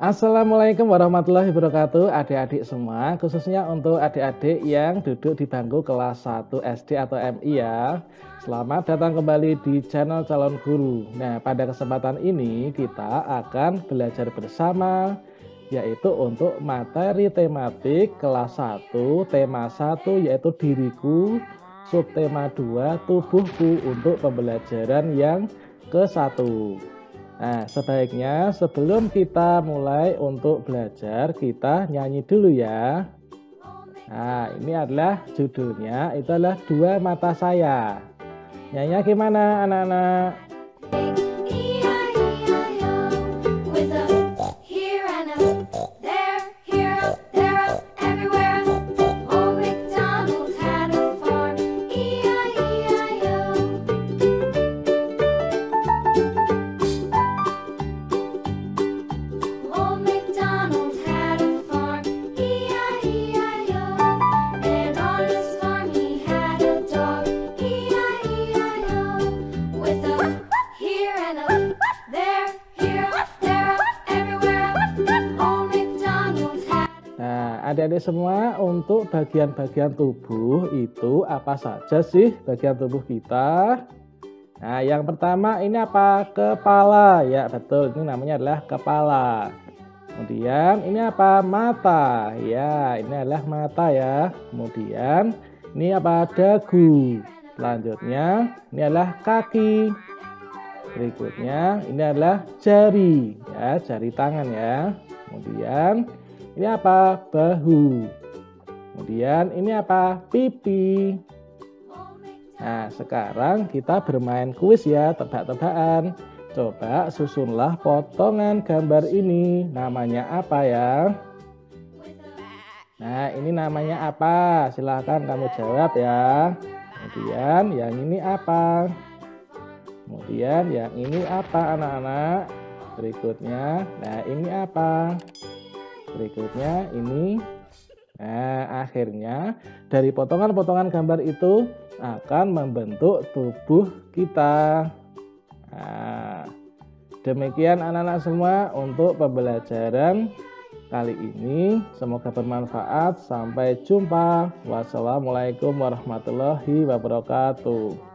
Assalamualaikum warahmatullahi wabarakatuh, adik-adik semua, khususnya untuk adik-adik yang duduk di bangku kelas 1 SD atau MI ya. Selamat datang kembali di channel Calon Guru. Nah, pada kesempatan ini kita akan belajar bersama, yaitu untuk materi tematik kelas 1, tema 1 yaitu diriku, subtema 2 tubuhku untuk pembelajaran yang ke-1. Nah, sebaiknya sebelum kita mulai untuk belajar, kita nyanyi dulu ya. Nah, ini adalah judulnya, itu adalah Dua Mata Saya. Nyanyinya gimana anak-anak? Adik-adik semua, untuk bagian-bagian tubuh itu apa saja sih bagian tubuh kita? Nah, yang pertama ini apa? Kepala. Ya, betul. Ini namanya adalah kepala. Kemudian ini apa? Mata. Ya, ini adalah mata ya. Kemudian ini apa? Dagu. Selanjutnya ini adalah kaki. Berikutnya ini adalah jari. Ya, jari tangan ya. Kemudian ini apa? Bahu. Kemudian ini apa? Pipi. Nah, sekarang kita bermain kuis ya, tebak-tebakan. Coba susunlah potongan gambar ini. Namanya apa ya? Nah, ini namanya apa? Silahkan kamu jawab ya. Kemudian yang ini apa? Kemudian yang ini apa anak-anak? Berikutnya, nah ini apa? Berikutnya ini. Nah, akhirnya dari potongan-potongan gambar itu akan membentuk tubuh kita. Nah, demikian anak-anak semua untuk pembelajaran kali ini. Semoga bermanfaat. Sampai jumpa. Wassalamualaikum warahmatullahi wabarakatuh.